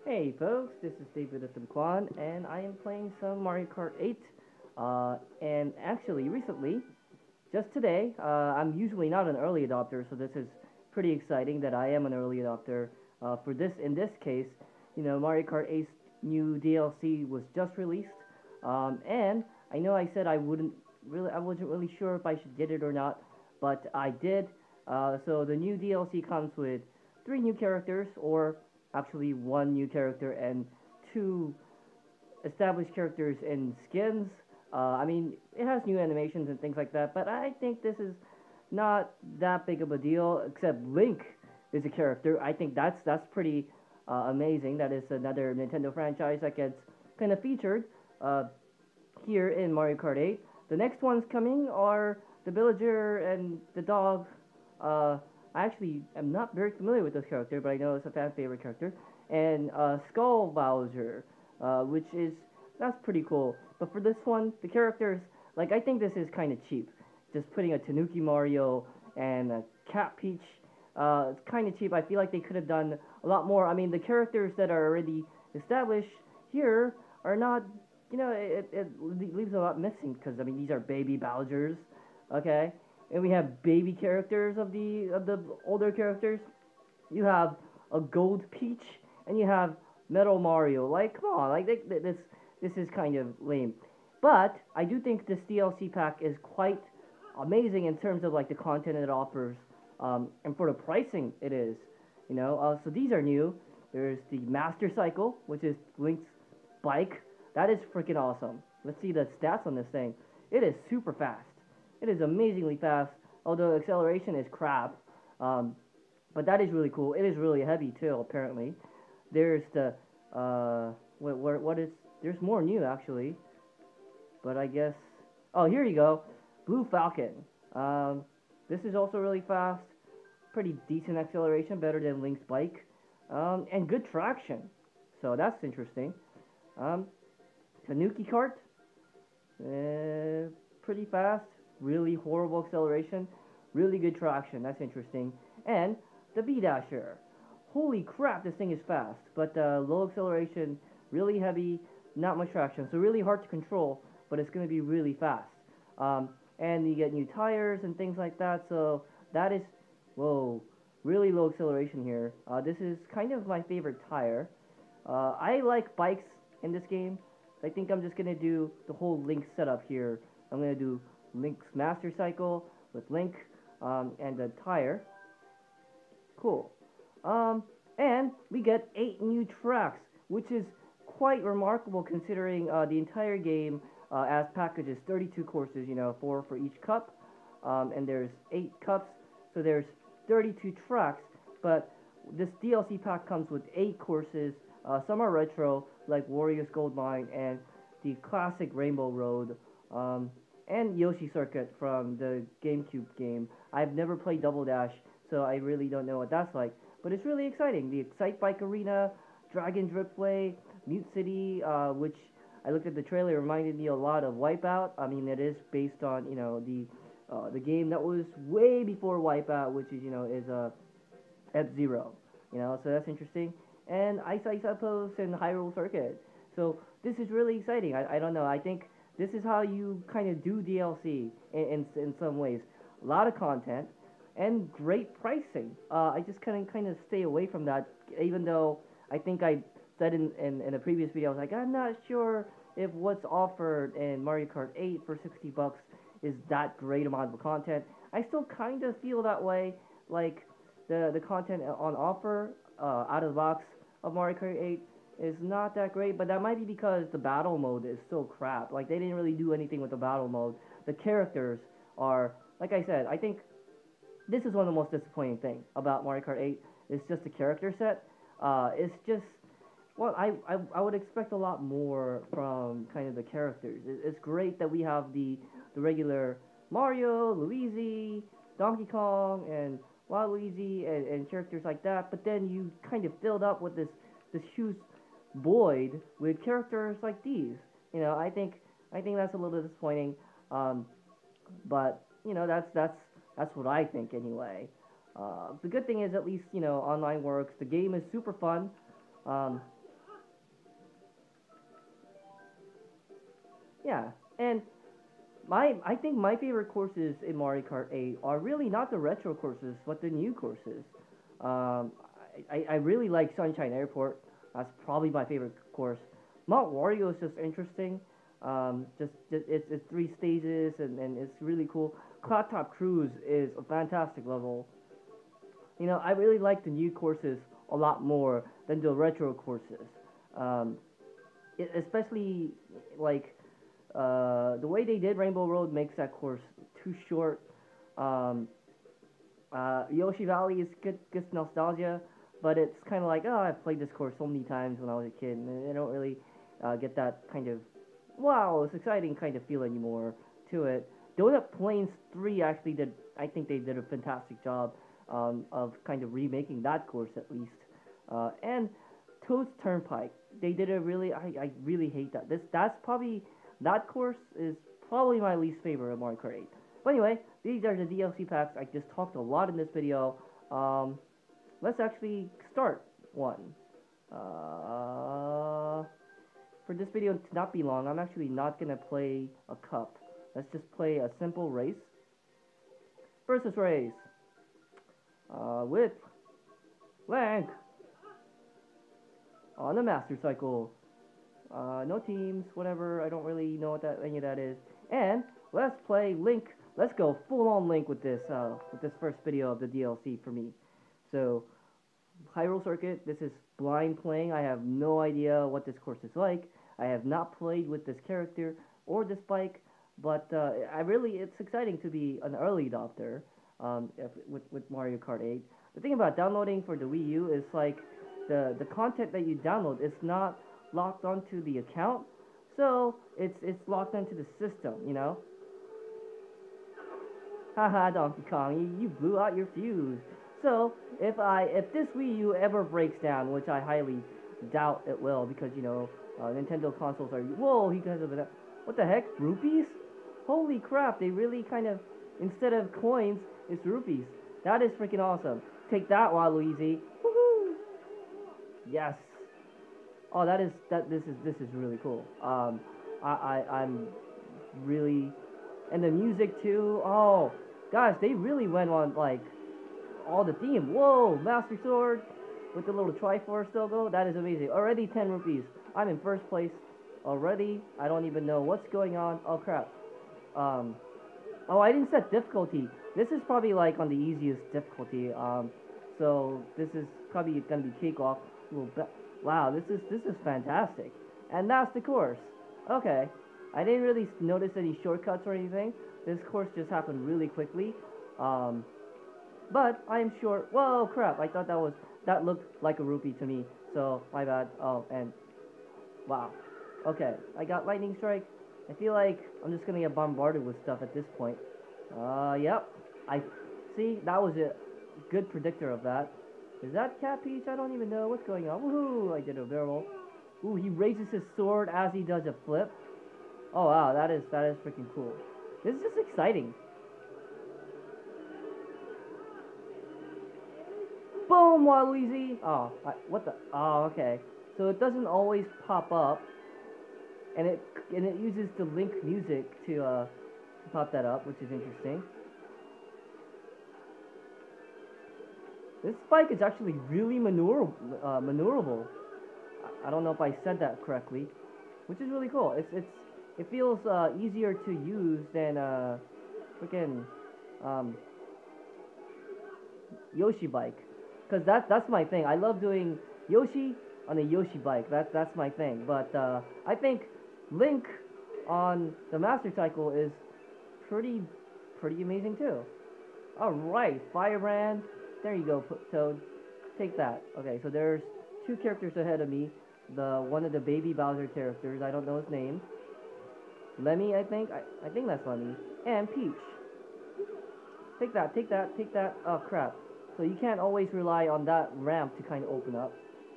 Hey folks, this is David Kwan, and I am playing some Mario Kart 8. And actually, recently, just today, I'm usually not an early adopter, so this is pretty exciting that I am an early adopter. For this, in this case, Mario Kart 8's new DLC was just released, and I know I said I wasn't really sure if I should get it or not, but I did. So the new DLC comes with three new characters, or actually one new character and two established characters and skins. I mean, it has new animations and things like that, but I think this is not that big of a deal. Except Link is a character. I think that's pretty amazing. That is another Nintendo franchise that gets kind of featured uh, here in Mario Kart 8. The next ones coming are the villager and the dog. I actually am not very familiar with this character, but I know it's a fan favorite character. And Skull Bowser, which is that's pretty cool. But for this one, the characters, like I think this is kind of cheap. Just putting a Tanuki Mario and a Cat Peach, it's kind of cheap. I feel like they could have done a lot more. I mean, the characters that are already established here are not, it leaves a lot missing because I mean these are baby Bowser's, okay, and we have baby characters of the older characters. You have a Gold Peach and you have Metal Mario. Like, come on, like this is kind of lame. But I do think this DLC pack is quite amazing in terms of like the content it offers, and for the pricing it is. So these are new. There's the Master Cycle, which is Link's bike. That is freaking awesome. Let's see the stats on this thing. It is super fast. It is amazingly fast, although acceleration is crap. Um, but that is really cool. It is really heavy too, apparently. There's the what is there's more new actually, but I guess here you go, Blue Falcon. Um, this is also really fast, pretty decent acceleration, better than Link's bike, and good traction. So that's interesting. Um, Tanuki Kart, pretty fast, really horrible acceleration, really good traction. That's interesting. And the B Dasher. Holy crap, this thing is fast, but low acceleration, really heavy, not much traction, so really hard to control, but it's going to be really fast. And you get new tires and things like that, so that is, whoa, really low acceleration here. This is kind of my favorite tire. I like bikes in this game. I think I'm just going to do the whole Link setup here. I'm going to do Link's Master Cycle with Link and the tire. Cool. And we get 8 new tracks, which is quite remarkable considering the entire game as packages 32 courses, 4 for each cup, and there's 8 cups, so there's 32 tracks, but this DLC pack comes with 8 courses. Some are retro, like Warriors Gold Mine and the classic Rainbow Road, and Yoshi Circuit from the GameCube game. I've never played Double Dash, so I really don't know what that's like. But it's really exciting. The Excite Bike Arena, Dragon Driftway, Mute City, which I looked at the trailer, reminded me a lot of Wipeout. I mean, it is based on the game that was way before Wipeout, which is F-Zero. So that's interesting. And Ice Outpost and Hyrule Circuit. So this is really exciting. I don't know. I think this is how you kind of do DLC in some ways. A lot of content and great pricing. I just kind of stay away from that, even though I think I said in a previous video, I was like, I'm not sure if what's offered in Mario Kart 8 for $60 is that great amount of content. I still kind of feel that way, like the content on offer out of the box of Mario Kart 8 is not that great, but that might be because the battle mode is so crap. Like, they didn't really do anything with the battle mode. The characters are, like I said, I think this is one of the most disappointing things about Mario Kart 8. It's just the character set. It's just, well, I would expect a lot more from kind of the characters. It's great that we have the regular Mario, Luigi, Donkey Kong, and Waluigi, and characters like that, but then you kind of filled up with this huge void with characters like these. I think that's a little disappointing. But that's what I think anyway. The good thing is at least online works. The game is super fun. Yeah, and I think my favorite courses in Mario Kart 8 are really not the retro courses, but the new courses. Um, I really like Sunshine Airport. That's probably my favorite course. Mount Wario is just interesting. Just it's three stages and it's really cool. Cloud Top Cruise is a fantastic level. I really like the new courses a lot more than the retro courses. Um, Especially like the way they did Rainbow Road makes that course too short. Um, Yoshi Valley is good nostalgia, but it's kind of like, oh, I've played this course so many times when I was a kid, and I don't really get that kind of wow, it's exciting kind of feel anymore to it. Donut Plains 3 actually did, I think they did a fantastic job of kind of remaking that course at least. And Toad's Turnpike, they did a really, I really hate that. That's probably, that course is probably my least favorite of Mario Kart 8. But anyway, these are the DLC packs. I just talked a lot in this video. Um, let's actually start one. Uh, for this video to not be long, I'm actually not gonna play a cup. Let's just play a simple race versus race with Lank on the Master Cycle. No teams, whatever. I don't really know what that any of that is. And let's play Link. Let's go full on Link with this first video of the DLC for me. So Hyrule Circuit. This is blind playing. I have no idea what this course is like. I have not played with this character or this bike, but it's exciting to be an early adopter with Mario Kart 8. The thing about downloading for the Wii U is like the content that you download is not locked onto the account, so it's locked onto the system, you know. Haha, Donkey Kong, you blew out your fuse. So if this Wii U ever breaks down, which I highly doubt it will, because Nintendo consoles are whoa, he guys have what the heck, rupees? Holy crap, they really kind of instead of coins, it's rupees. That is freaking awesome. Take that, Waluigi. Woohoo! Yes. Oh, this is really cool. I'm really and the music too. Oh, gosh, they really went on like all the theme. Whoa, Master Sword with the little Triforce logo. That is amazing. Already 10 rupees. I'm in first place already. I don't even know what's going on. Oh crap. Oh, I didn't set difficulty. This is probably like on the easiest difficulty. So this is probably gonna be cakewalk. Wow, this is fantastic. And that's the course. Okay. I didn't really notice any shortcuts or anything. This course just happened really quickly. But I am sure. Whoa, crap! I thought that looked like a rupee to me. So my bad. Oh, and wow. Okay, I got lightning strike. I feel like I'm just gonna get bombarded with stuff at this point. Yep. I see. That was a good predictor of that. Is that Cat Peach? I don't even know what's going on. Woohoo! I did a barrel. Ooh, he raises his sword as he does a flip. Oh wow, that is freaking cool. This is just exciting. Boom, Waluigi! Oh, what the? Oh, okay. So it doesn't always pop up, and it uses the Link music to pop that up, which is interesting. This bike is actually really maneuverable. I don't know if I said that correctly, which is really cool. It feels easier to use than freaking Yoshi bike, cause that's my thing. I love doing Yoshi on a Yoshi bike. That's my thing. But I think Link on the Master Cycle is pretty amazing too. All right, Firebrand. There you go, Toad. Take that. Okay, so there's two characters ahead of me. One of the baby Bowser characters. I don't know his name. Lemmy, I think. I think that's Lemmy. And Peach. Take that, take that, take that. Oh, crap. So you can't always rely on that ramp to kind of open up.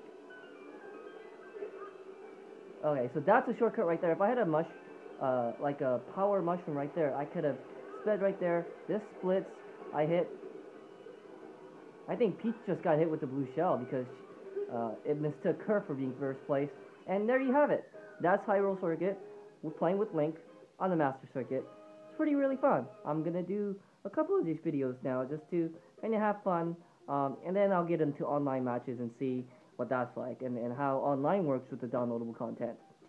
Okay, so that's a shortcut right there. If I had a like a power mushroom right there, I could have sped right there. This splits. I think Peach just got hit with the blue shell because it mistook her for being first place. And there you have it. That's Hyrule Circuit. we're playing with Link on the Master Circuit. It's pretty really fun. I'm gonna do a couple of these videos now just to kind of have fun, and then I'll get into online matches and see what that's like and how online works with the downloadable content.